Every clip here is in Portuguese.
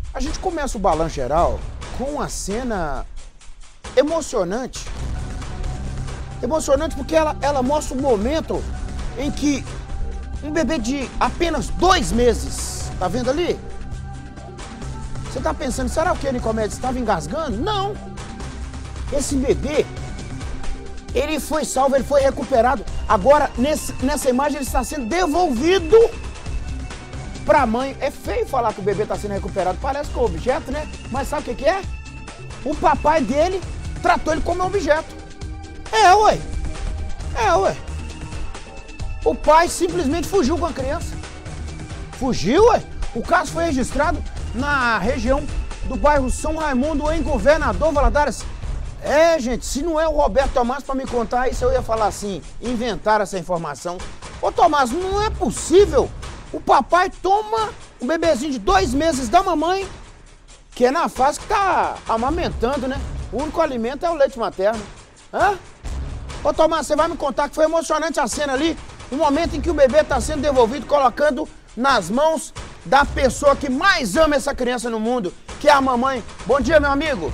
A gente começa o Balanço Geral com uma cena emocionante. Emocionante porque ela mostra o momento em que um bebê de apenas 2 meses, tá vendo ali? Você tá pensando, será que o Nicomedes estava engasgando? Não. Esse bebê, ele foi salvo, ele foi recuperado. Agora, nessa imagem, ele está sendo devolvido para a mãe. É feio falar que o bebê está sendo recuperado, parece que é um objeto, né? Mas sabe o que é? O papai dele tratou ele como um objeto. É, ué. O pai simplesmente fugiu com a criança. Fugiu, ué. O caso foi registrado na região do bairro São Raimundo, em Governador Valadares. É, gente, se não é o Roberto Tomás para me contar isso, eu ia falar assim, inventar essa informação. Ô, Tomás, não é possível. O papai toma um bebezinho de 2 meses da mamãe, que é na fase que tá amamentando, né? O único alimento é o leite materno. Hã? Ô, Tomás, você vai me contar que foi emocionante a cena ali, o momento em que o bebê tá sendo devolvido, colocando nas mãos da pessoa que mais ama essa criança no mundo, que é a mamãe. Bom dia, meu amigo.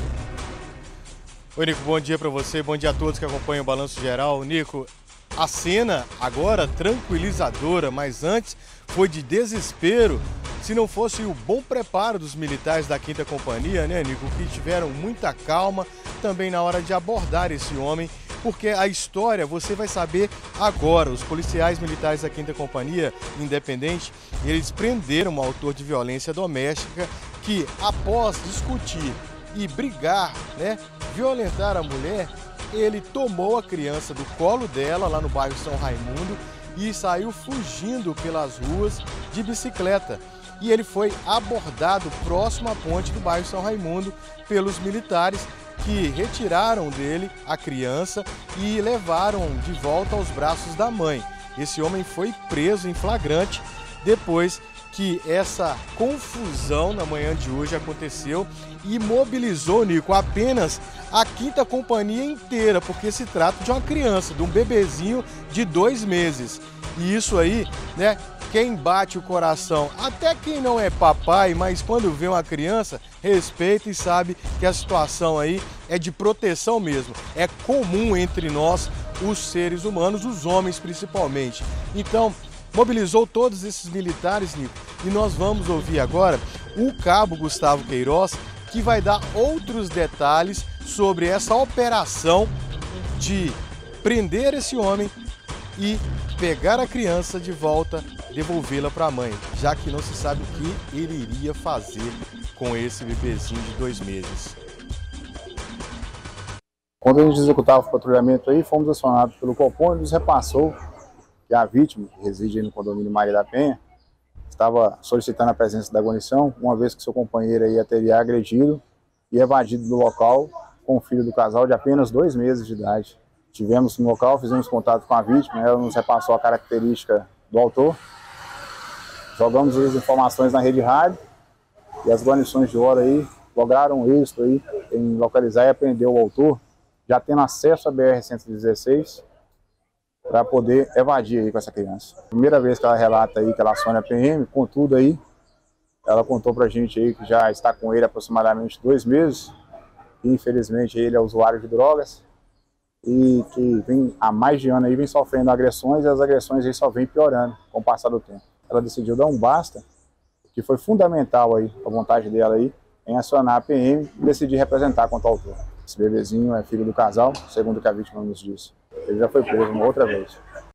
Oi, Nico, bom dia pra você, bom dia a todos que acompanham o Balanço Geral. Nico, a cena agora tranquilizadora, mas antes foi de desespero. Se não fosse o bom preparo dos militares da 5ª Companhia, né, Nico, que tiveram muita calma também na hora de abordar esse homem, porque a história você vai saber agora. Os policiais militares da 5ª Companhia Independente, eles prenderam um autor de violência doméstica que, após discutir e brigar, né, violentar a mulher, ele tomou a criança do colo dela lá no bairro São Raimundo e saiu fugindo pelas ruas de bicicleta. E ele foi abordado próximo à ponte do bairro São Raimundo pelos militares, que retiraram dele a criança e levaram de volta aos braços da mãe. Esse homem foi preso em flagrante depois que essa confusão na manhã de hoje aconteceu e mobilizou, Nico, apenas a 5ª Companhia inteira, porque se trata de uma criança, de um bebezinho de 2 meses. E isso aí, né, quem bate o coração, até quem não é papai, mas quando vê uma criança, respeita e sabe que a situação aí é de proteção mesmo. É comum entre nós, os seres humanos, os homens principalmente. Então, mobilizou todos esses militares, Nico, e nós vamos ouvir agora o cabo Gustavo Queiroz, que vai dar outros detalhes sobre essa operação de prender esse homem e pegar a criança de volta, devolvê-la para a mãe, já que não se sabe o que ele iria fazer com esse bebezinho de 2 meses. Quando a gente executava o patrulhamento aí, fomos acionados pelo Copom e nos repassou que a vítima, que reside aí no condomínio Maria da Penha, estava solicitando a presença da guarnição, uma vez que seu companheiro aí a teria agredido e evadido do local com o filho do casal de apenas 2 meses de idade. Tivemos no local, fizemos contato com a vítima, ela nos repassou a característica do autor, jogamos as informações na rede rádio e as guarnições de hora aí lograram êxito aí em localizar e apreender o autor, já tendo acesso à BR-116, para poder evadir aí com essa criança. Primeira vez que ela relata aí que ela aciona a PM, contudo aí, ela contou pra gente aí que já está com ele aproximadamente 2 meses, e infelizmente ele é usuário de drogas, e que vem há mais de ano aí vem sofrendo agressões, e as agressões aí só vêm piorando com o passar do tempo. Ela decidiu dar um basta, que foi fundamental aí, a vontade dela aí, em acionar a PM e decidir representar contra o autor. Esse bebezinho é filho do casal, segundo o que a vítima nos disse. Ele já foi preso uma outra vez.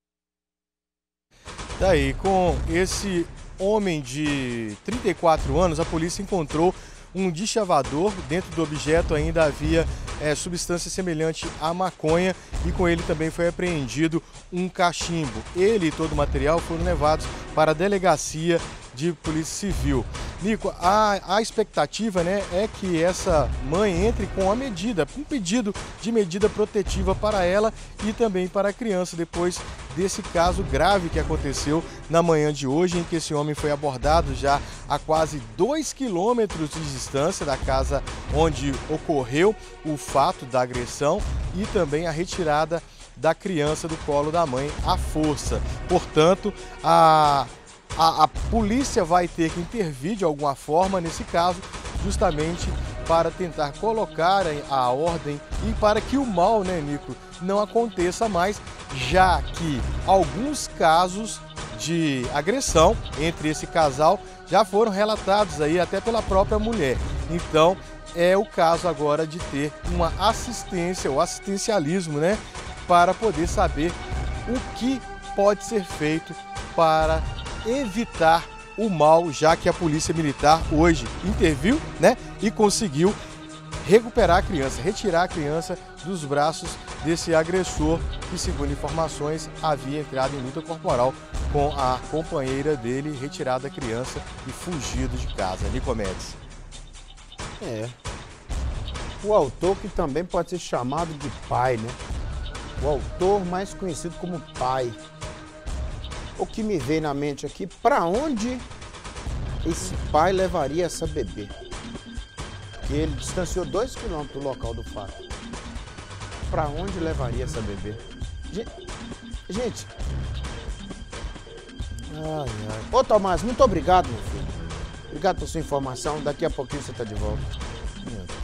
Daí, com esse homem de 34 anos, a polícia encontrou um deschavador. Dentro do objeto ainda havia substância semelhante à maconha e com ele também foi apreendido um cachimbo. Ele e todo o material foram levados para a delegacia de Polícia Civil. Nico, a expectativa, né, é que essa mãe entre com um pedido de medida protetiva para ela e também para a criança, depois desse caso grave que aconteceu na manhã de hoje, em que esse homem foi abordado já a quase 2 quilômetros de distância da casa onde ocorreu o fato da agressão e também a retirada da criança do colo da mãe à força. Portanto, a polícia vai ter que intervir de alguma forma nesse caso, justamente para tentar colocar a ordem e para que o mal, né, Nico, não aconteça mais, já que alguns casos de agressão entre esse casal já foram relatados aí até pela própria mulher. Então, é o caso agora de ter uma assistência, o assistencialismo, né, para poder saber o que pode ser feito para evitar o mal, já que a Polícia Militar hoje interviu, né, e conseguiu recuperar a criança, retirar a criança dos braços desse agressor que, segundo informações, havia entrado em luta corporal com a companheira dele, retirado a criança e fugido de casa. Nicomedes. O autor que também pode ser chamado de pai, né? O autor mais conhecido como pai. O que me veio na mente aqui, para onde esse pai levaria essa bebê? Porque ele distanciou 2 quilômetros do local do fato. Para onde levaria essa bebê? Gente. Ô Tomás, muito obrigado, meu filho. Obrigado por sua informação. Daqui a pouquinho você está de volta.